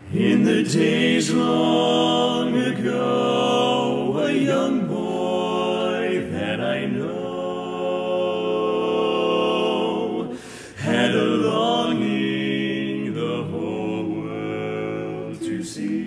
In the days long ago, a young boy that I know had a longing the whole world to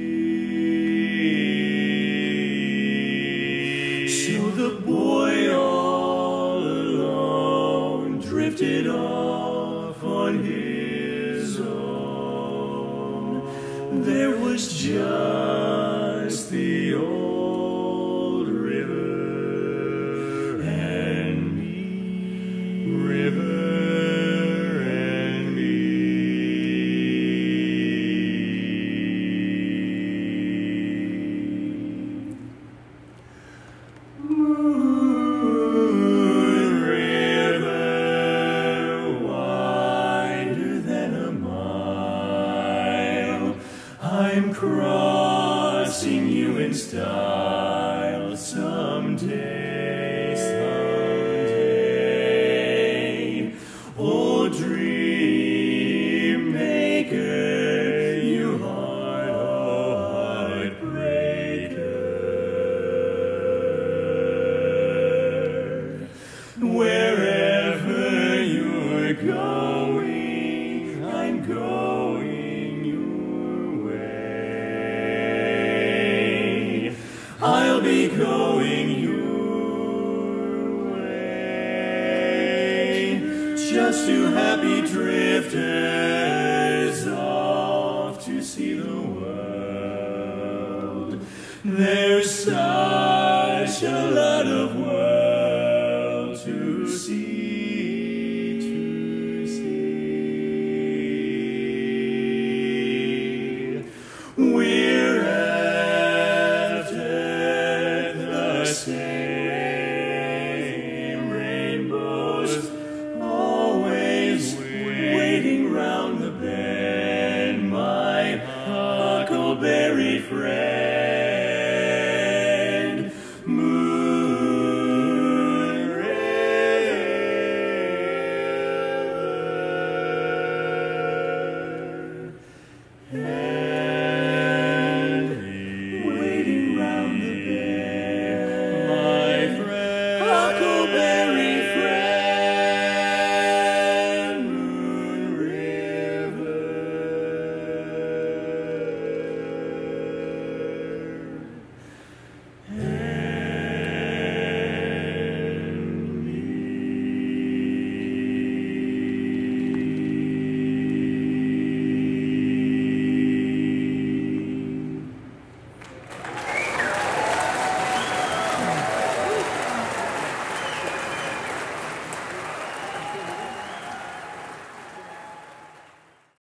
see. So the boy all alone drifted off on his own. There was just the old river and me, river and me. Moon river, wider than a mile, I'm crossing you in style someday, someday. Oh, dream maker, you heart, oh, heartbreaker. Wherever you're going, I'm going your way. I'll be going